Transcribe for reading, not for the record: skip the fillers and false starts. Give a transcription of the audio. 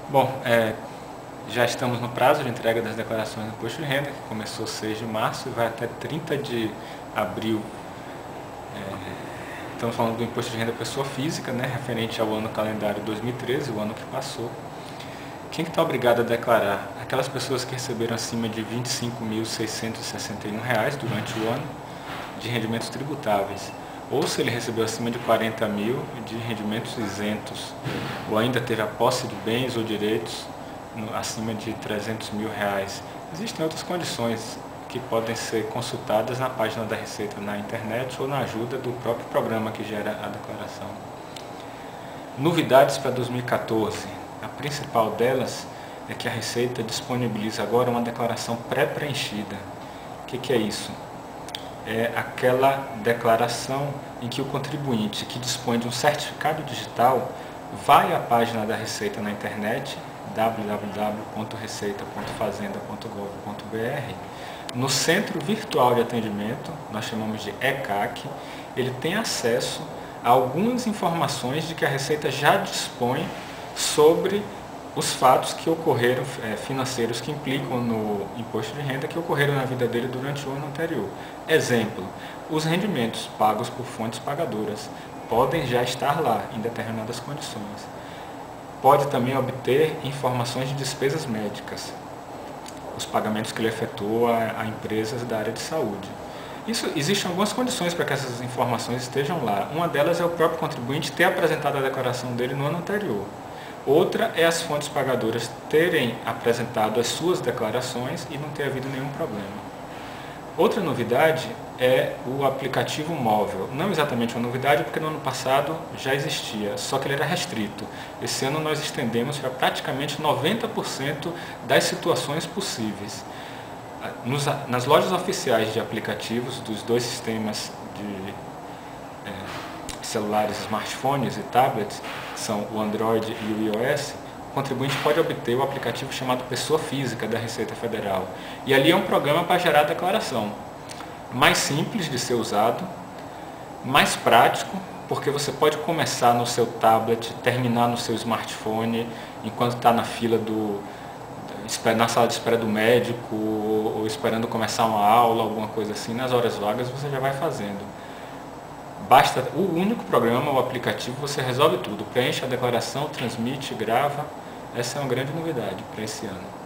Bom, já estamos no prazo de entrega das declarações do imposto de renda, que começou 6 de março e vai até 30 de abril. Estamos falando do imposto de renda pessoa física, né, referente ao ano calendário 2013, o ano que passou. Quem que está obrigado a declarar? Aquelas pessoas que receberam acima de R$ 25.661 durante o ano de rendimentos tributáveis, ou se ele recebeu acima de 40 mil de rendimentos isentos, ou ainda teve a posse de bens ou direitos acima de R$ 300 mil. Existem outras condições que podem ser consultadas na página da Receita na internet ou na ajuda do próprio programa que gera a declaração. Novidades para 2014. A principal delas é que a Receita disponibiliza agora uma declaração pré-preenchida. O que é isso? É aquela declaração em que o contribuinte que dispõe de um certificado digital vai à página da Receita na internet, www.receita.fazenda.gov.br. No Centro Virtual de Atendimento, nós chamamos de ECAC, ele tem acesso a algumas informações de que a Receita já dispõe sobre os fatos que ocorreram, financeiros que implicam no imposto de renda, que ocorreram na vida dele durante o ano anterior. Exemplo, os rendimentos pagos por fontes pagadoras podem já estar lá em determinadas condições. Pode também obter informações de despesas médicas, os pagamentos que ele efetua a empresas da área de saúde. Existem algumas condições para que essas informações estejam lá. Uma delas é o próprio contribuinte ter apresentado a declaração dele no ano anterior. Outra é as fontes pagadoras terem apresentado as suas declarações e não ter havido nenhum problema. Outra novidade é o aplicativo móvel. Não exatamente uma novidade, porque no ano passado já existia, só que ele era restrito. Esse ano nós estendemos para praticamente 90% das situações possíveis. Nas lojas oficiais de aplicativos dos dois sistemas de celulares, smartphones e tablets, são o Android e o iOS, o contribuinte pode obter o aplicativo chamado Pessoa Física da Receita Federal. E ali é um programa para gerar a declaração. Mais simples de ser usado, mais prático, porque você pode começar no seu tablet, terminar no seu smartphone, enquanto está na fila na sala de espera do médico, ou esperando começar uma aula, alguma coisa assim, nas horas vagas você já vai fazendo. Basta o único programa, o aplicativo, você resolve tudo. Preenche a declaração, transmite, grava. Essa é uma grande novidade para esse ano.